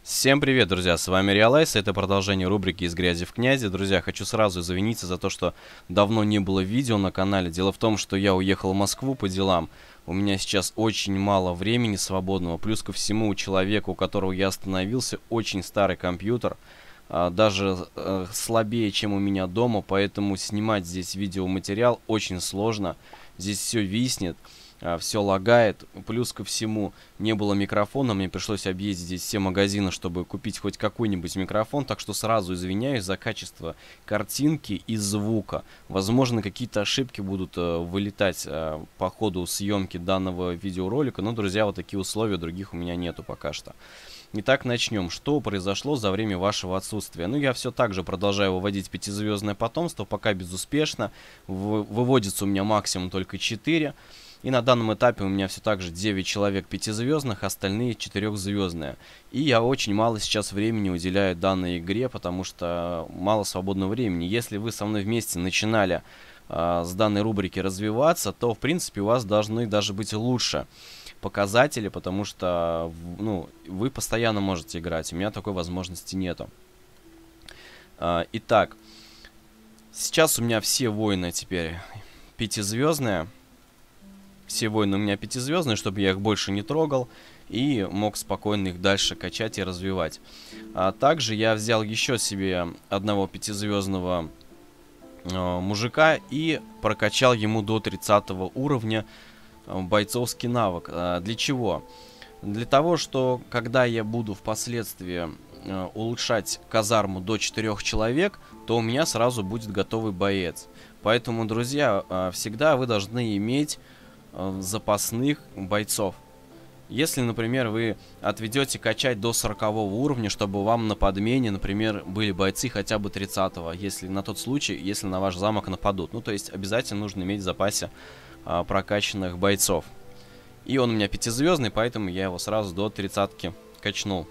Всем привет, друзья, с вами Реалайз, это продолжение рубрики «Из грязи в князи». Друзья, хочу сразу извиниться за то, что давно не было видео на канале. Дело в том, что я уехал в Москву по делам. У меня сейчас очень мало времени свободного. Плюс ко всему, у человека, у которого я остановился, очень старый компьютер. Даже слабее, чем у меня дома, поэтому снимать здесь видеоматериал очень сложно. Здесь все виснет. Все лагает, плюс ко всему не было микрофона, мне пришлось объездить здесь все магазины, чтобы купить хоть какой-нибудь микрофон, так что сразу извиняюсь за качество картинки и звука. Возможно, какие-то ошибки будут вылетать по ходу съемки данного видеоролика, но, друзья, вот такие условия, других у меня нету пока что. Итак, начнем. Что произошло за время вашего отсутствия? Ну, я все так же продолжаю выводить пятизвездное потомство, пока безуспешно. Выводится у меня максимум только 4. И на данном этапе у меня все так же 9 человек пятизвездных, остальные 4-звездные. И я очень мало сейчас времени уделяю данной игре, потому что мало свободного времени. Если вы со мной вместе начинали с данной рубрики развиваться, то в принципе у вас должны даже быть лучше показатели, потому что ну, вы постоянно можете играть. У меня такой возможности нету. Итак, сейчас у меня все воины теперь пятизвездные. Все воины у меня пятизвездные, чтобы я их больше не трогал и мог спокойно их дальше качать и развивать. Также я взял еще себе одного пятизвездного мужика и прокачал ему до 30 уровня бойцовский навык. Для чего? Для того, что когда я буду впоследствии улучшать казарму до 4 человек, то у меня сразу будет готовый боец. Поэтому, друзья, всегда вы должны иметь запасных бойцов. Если, например, вы отведете качать до 40 уровня, чтобы вам на подмене, например, были бойцы хотя бы 30-го, если на тот случай, если на ваш замок нападут. Ну, то есть обязательно нужно иметь в запасе прокачанных бойцов. И он у меня пятизвездный, поэтому я его сразу до 30-ки качнул.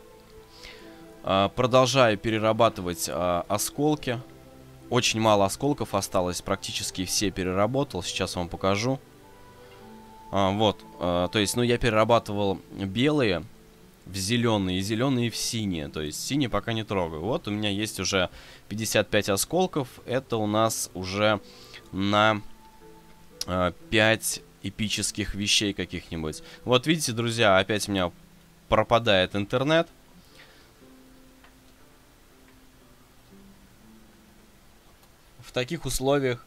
Продолжаю перерабатывать осколки. Очень мало осколков осталось, практически все переработал. Сейчас вам покажу. То есть, ну, я перерабатывал белые в зеленые, и зеленые в синие. То есть, синие пока не трогаю. Вот у меня есть уже 55 осколков. Это у нас уже на 5 эпических вещей каких-нибудь. Вот видите, друзья, опять у меня пропадает интернет. В таких условиях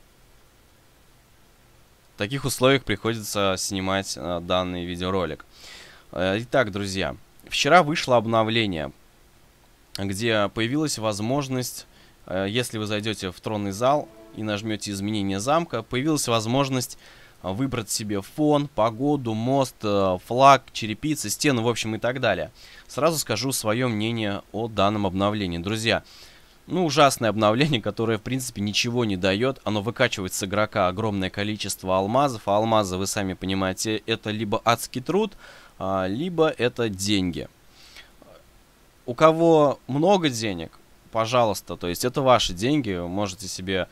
приходится снимать данный видеоролик. Итак, друзья, вчера вышло обновление, где появилась возможность, если вы зайдете в тронный зал и нажмете изменение замка, появилась возможность выбрать себе фон, погоду, мост, флаг, черепицы, стены, в общем, и так далее. Сразу скажу свое мнение о данном обновлении. Друзья, ну, ужасное обновление, которое, в принципе, ничего не дает. Оно выкачивает с игрока огромное количество алмазов. А алмазы, вы сами понимаете, это либо адский труд, либо это деньги. У кого много денег, пожалуйста, то есть это ваши деньги. Вы можете себе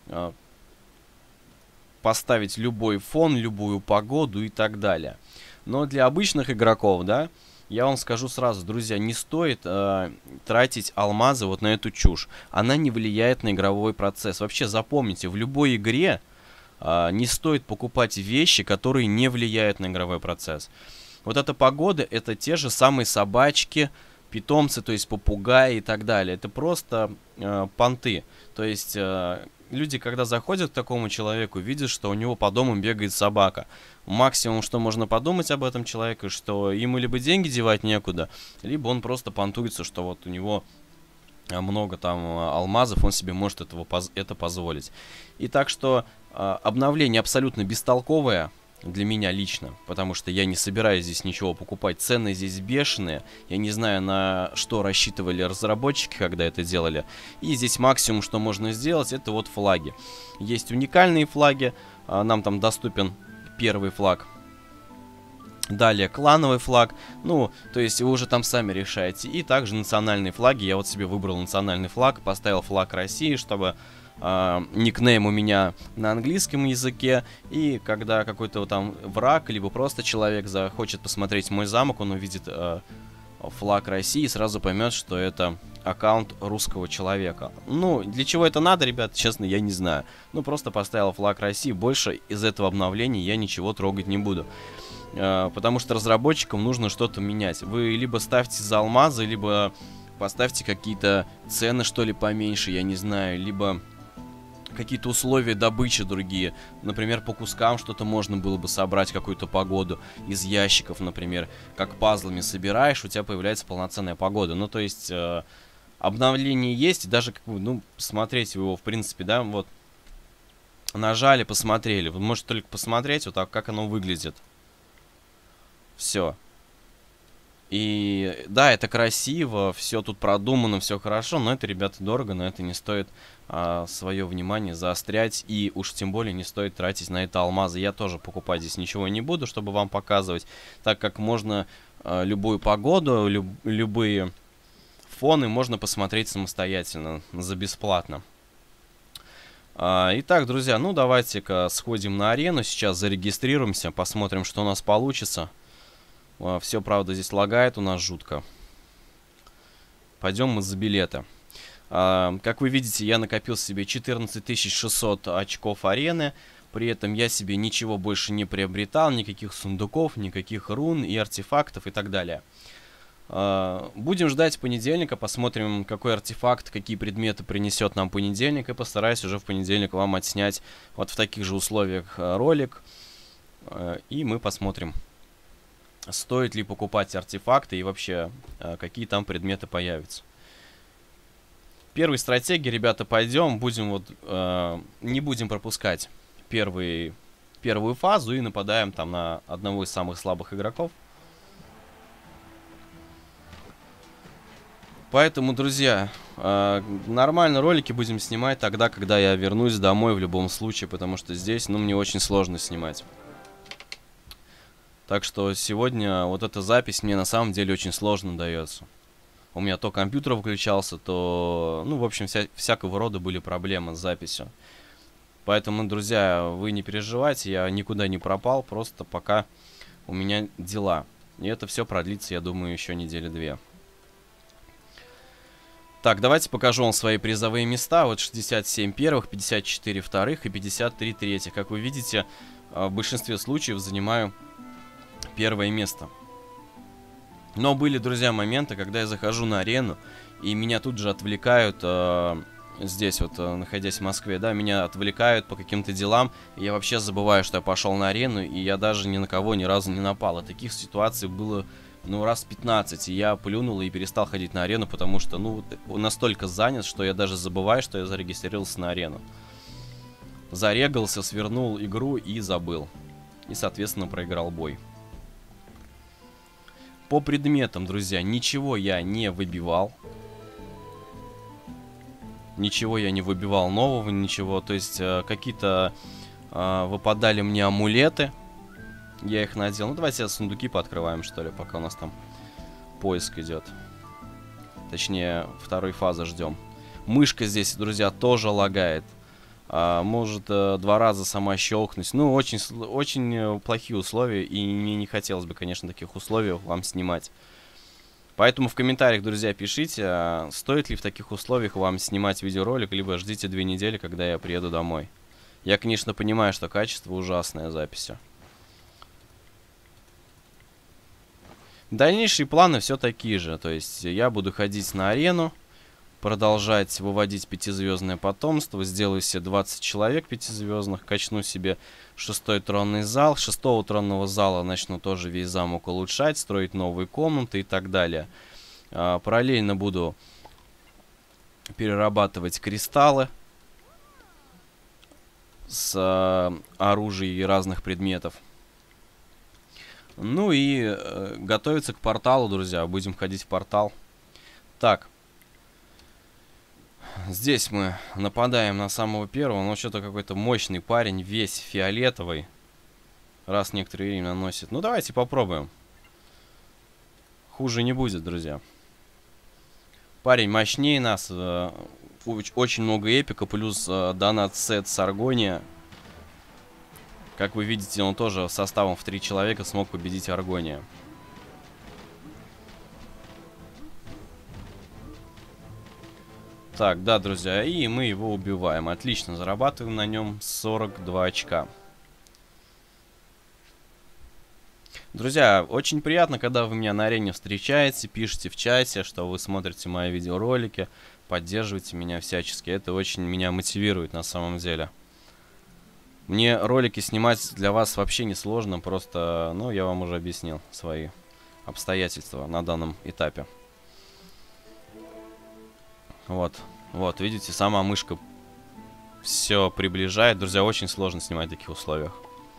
поставить любой фон, любую погоду и так далее. Но для обычных игроков, да, я вам скажу сразу, друзья, не стоит тратить алмазы вот на эту чушь. Она не влияет на игровой процесс. Вообще запомните, в любой игре не стоит покупать вещи, которые не влияют на игровой процесс. Вот эта погода, это те же самые собачки, питомцы, то есть попугаи и так далее. Это просто понты. То есть люди, когда заходят к такому человеку, видят, что у него по дому бегает собака. Максимум, что можно подумать об этом человеке, что ему либо деньги девать некуда, либо он просто понтуется, что вот у него много там алмазов, он себе может это позволить. И так что обновление абсолютно бестолковое для меня лично, потому что я не собираюсь здесь ничего покупать. Цены здесь бешеные. Я не знаю, на что рассчитывали разработчики, когда это делали. И здесь максимум, что можно сделать, это вот флаги. Есть уникальные флаги. Нам там доступен первый флаг. Далее клановый флаг. Ну, то есть вы уже там сами решаете. И также национальные флаги. Я вот себе выбрал национальный флаг, поставил флаг России, чтобы никнейм у меня на английском языке, и когда какой-то там враг, либо просто человек захочет посмотреть мой замок, он увидит флаг России, сразу поймет, что это аккаунт русского человека. Ну, для чего это надо, ребят, честно, я не знаю. Ну, просто поставил флаг России, больше из этого обновления я ничего трогать не буду. Потому что разработчикам нужно что-то менять. Вы либо ставьте за алмазы, либо поставьте какие-то цены, что ли, поменьше, я не знаю, либо какие-то условия добычи другие. Например, по кускам что-то можно было бы собрать, какую-то погоду из ящиков, например. Как пазлами собираешь, у тебя появляется полноценная погода. Ну, то есть, обновление есть, даже, ну, смотреть его, в принципе, да, вот, нажали, посмотрели. Вы можете только посмотреть, вот так, как оно выглядит. Все. И да, это красиво, все тут продумано, все хорошо, но это, ребята, дорого, на это не стоит свое внимание заострять, и уж тем более не стоит тратить на это алмазы. Я тоже покупать здесь ничего не буду, чтобы вам показывать, так как можно любую погоду, любые фоны можно посмотреть самостоятельно, за бесплатно. Итак, друзья, ну давайте-ка сходим на арену, сейчас зарегистрируемся, посмотрим, что у нас получится. Все, правда, здесь лагает у нас жутко. Пойдем мы за билеты. Как вы видите, я накопил себе 14 600 очков арены. При этом я себе ничего больше не приобретал. Никаких сундуков, никаких рун и артефактов и так далее. Будем ждать понедельника. Посмотрим, какой артефакт, какие предметы принесет нам понедельник. И постараюсь уже в понедельник вам отснять вот в таких же условиях ролик. И мы посмотрим, стоит ли покупать артефакты и вообще какие там предметы появятся. Первой стратегии, ребята, пойдем. Будем вот не будем пропускать первую фазу и нападаем там на одного из самых слабых игроков. Поэтому, друзья, нормально ролики будем снимать тогда, когда я вернусь домой в любом случае, потому что здесь, ну, мне очень сложно снимать. Так что сегодня вот эта запись мне на самом деле очень сложно дается. У меня то компьютер выключался, то... Ну, в общем, всякого рода были проблемы с записью. Поэтому, друзья, вы не переживайте, я никуда не пропал, просто пока у меня дела. И это все продлится, я думаю, еще недели 2. Так, давайте покажу вам свои призовые места. Вот 67 первых, 54 вторых и 53 третьих. Как вы видите, в большинстве случаев занимаю первое место. Но были, друзья, моменты, когда я захожу на арену, и меня тут же отвлекают, здесь вот, находясь в Москве, да, меня отвлекают по каким-то делам, и я вообще забываю, что я пошел на арену, и я даже ни на кого ни разу не напал. И таких ситуаций было, ну, раз 15, и я плюнул и перестал ходить на арену, потому что, ну, настолько занят, что я даже забываю, что я зарегистрировался на арену. Зарегался, свернул игру и забыл. И, соответственно, проиграл бой. По предметам, друзья, ничего я не выбивал. Ничего я не выбивал нового, ничего. То есть какие-то выпадали мне амулеты. Я их надел. Ну, давайте сундуки пооткрываем, что ли, пока у нас там поиск идет. Точнее, второй фазы ждем. Мышка здесь, друзья, тоже лагает. Может 2 раза сама щелкнуть. Ну, очень плохие условия. И мне не хотелось бы, конечно, таких условий вам снимать. Поэтому в комментариях, друзья, пишите, стоит ли в таких условиях вам снимать видеоролик, либо ждите 2 недели, когда я приеду домой. Я, конечно, понимаю, что качество ужасное записи. Дальнейшие планы все такие же. То есть я буду ходить на арену, продолжать выводить 5-звездное потомство, сделаю себе 20 человек 5-звездных, качну себе 6-й тронный зал, 6-го тронного зала начну тоже весь замок улучшать, строить новые комнаты и так далее. Параллельно буду перерабатывать кристаллы с оружием и разных предметов. Ну и готовиться к порталу, друзья, будем ходить в портал. Так. Здесь мы нападаем на самого первого. Ну, что-то какой-то мощный парень, весь фиолетовый. Раз некоторое время наносит. Ну, давайте попробуем. Хуже не будет, друзья. Парень мощнее нас. Очень много эпика. Плюс донат-сет с Аргония. Как вы видите, он тоже составом в 3 человека смог победить Аргония. Так, да, друзья, и мы его убиваем. Отлично, зарабатываем на нем 42 очка. Друзья, очень приятно, когда вы меня на арене встречаете, пишите в чате, что вы смотрите мои видеоролики, поддерживаете меня всячески. Это очень меня мотивирует на самом деле. Мне ролики снимать для вас вообще не сложно, просто, ну, я вам уже объяснил свои обстоятельства на данном этапе. Вот, вот, видите, сама мышка все приближает. Друзья, очень сложно снимать в таких условиях.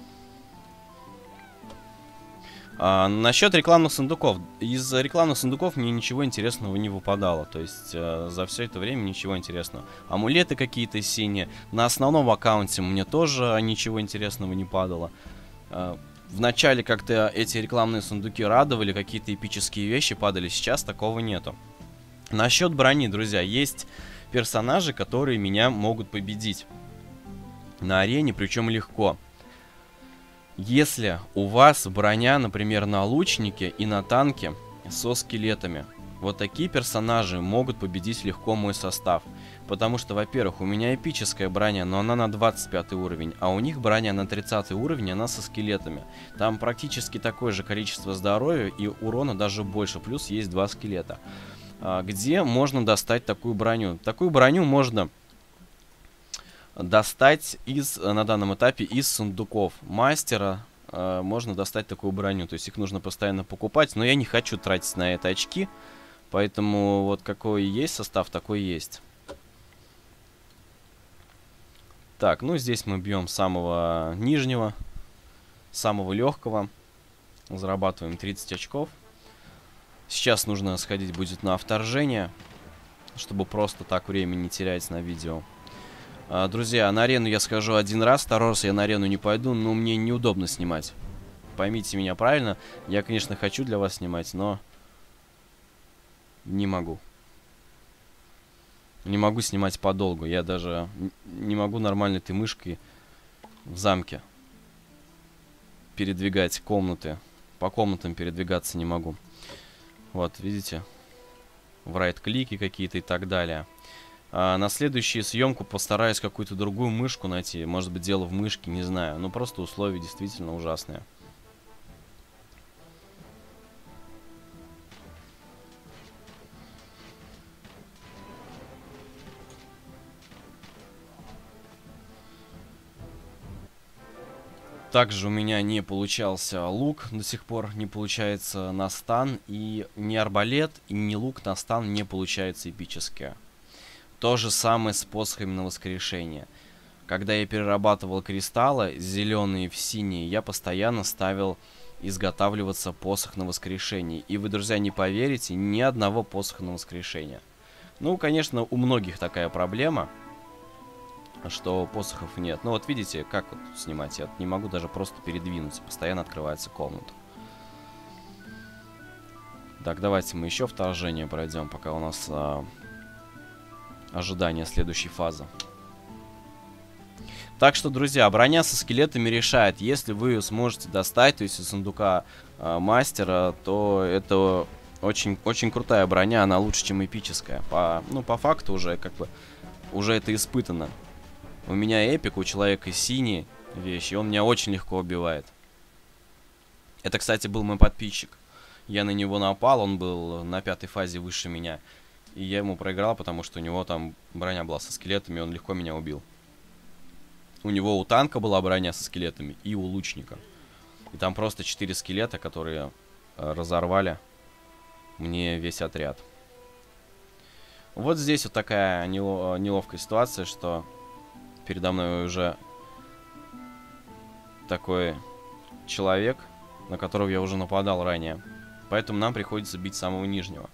Насчет рекламных сундуков. Из рекламных сундуков мне ничего интересного не выпадало. То есть за все это время ничего интересного. Амулеты какие-то синие. На основном аккаунте мне тоже ничего интересного не падало. Вначале как-то эти рекламные сундуки радовали, какие-то эпические вещи падали. Сейчас такого нету. Насчет брони, друзья, есть персонажи, которые меня могут победить на арене, причем легко. Если у вас броня, например, на лучнике и на танке со скелетами, вот такие персонажи могут победить легко мой состав. Потому что, во-первых, у меня эпическая броня, но она на 25 уровень, а у них броня на 30 уровень, она со скелетами. Там практически такое же количество здоровья и урона даже больше, плюс есть 2 скелета. Где можно достать такую броню? Такую броню можно достать на данном этапе из сундуков мастера. Можно достать такую броню, то есть их нужно постоянно покупать, но я не хочу тратить на это очки, поэтому вот какой есть состав, такой есть. Так, ну здесь мы бьем самого нижнего, самого легкого, зарабатываем 30 очков. Сейчас нужно сходить будет на вторжение, чтобы просто так время не терять на видео. Друзья, на арену я схожу один раз, второй раз я на арену не пойду, но мне неудобно снимать. Поймите меня правильно, я, конечно, хочу для вас снимать, но не могу. Не могу снимать подолгу, я даже не могу нормально этой мышкой в замке передвигать комнаты. По комнатам передвигаться не могу. Вот, видите? В райт-клики какие-то и так далее. На следующую съемку постараюсь какую-то другую мышку найти. Может быть, дело в мышке, не знаю. Но просто условия действительно ужасные. Также у меня не получался лук, до сих пор не получается на стан. И ни арбалет, и ни лук на стан не получается эпические. То же самое с посохами на воскрешение. Когда я перерабатывал кристаллы, зеленые в синие, я постоянно ставил изготавливаться посох на воскрешение. И вы, друзья, не поверите, ни одного посоха на воскрешение. Ну, конечно, у многих такая проблема, что посохов нет. Ну, вот видите, как вот снимать? Я не могу даже просто передвинуться. Постоянно открывается комната. Так, давайте мы еще вторжение пройдем, пока у нас... ожидание следующей фазы. Так что, друзья, броня со скелетами решает. Если вы ее сможете достать, то есть из сундука мастера, то это очень крутая броня. Она лучше, чем эпическая. По факту уже как бы уже это испытано. У меня эпик, у человека синие вещи, и он меня очень легко убивает. Это, кстати, был мой подписчик. Я на него напал, он был на 5-й фазе выше меня. И я ему проиграл, потому что у него там броня была со скелетами, и он легко меня убил. У него у танка была броня со скелетами и у лучника. И там просто 4 скелета, которые разорвали мне весь отряд. Вот здесь вот такая неловкая ситуация, что передо мной уже такой человек, на которого я уже нападал ранее. Поэтому нам приходится бить самого нижнего.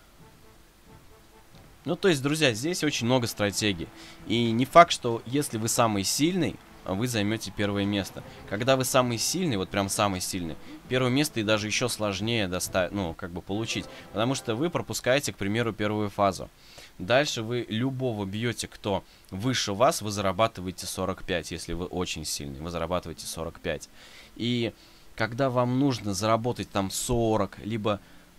Ну, то есть, друзья, здесь очень много стратегий. И не факт, что если вы самый сильный, вы займете первое место. Когда вы самый сильный, вот прям самый сильный, первое место и даже еще сложнее достать, ну, как бы получить. Потому что вы пропускаете, к примеру, первую фазу. Дальше вы любого бьете, кто выше вас, вы зарабатываете 45. Если вы очень сильный, вы зарабатываете 45. И когда вам нужно заработать там 40, либо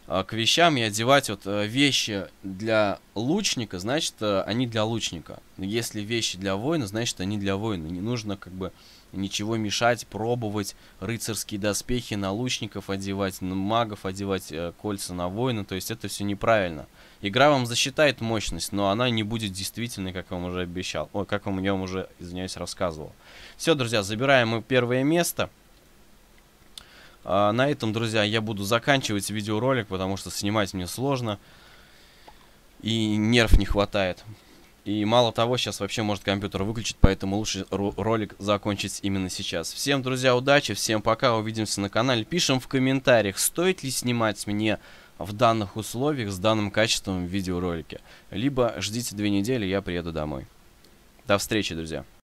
к вещам и одевать вот вещи для лучника, значит, они для лучника. Если вещи для воина, значит, они для воина. Не нужно как бы ничего мешать, пробовать рыцарские доспехи на лучников одевать, на магов одевать, кольца на воина. То есть это все неправильно. Игра вам засчитает мощность, но она не будет действительной, как я вам уже обещал. Ой, как я вам уже, извиняюсь, рассказывал. Все, друзья, забираем мы первое место. На этом, друзья, я буду заканчивать видеоролик, потому что снимать мне сложно. И нерв не хватает. И мало того, сейчас вообще может компьютер выключить, поэтому лучше ролик закончить именно сейчас. Всем, друзья, удачи, всем пока, увидимся на канале. Пишем в комментариях, стоит ли снимать мне в данных условиях, с данным качеством видеоролики. Либо ждите 2 недели, я приеду домой. До встречи, друзья.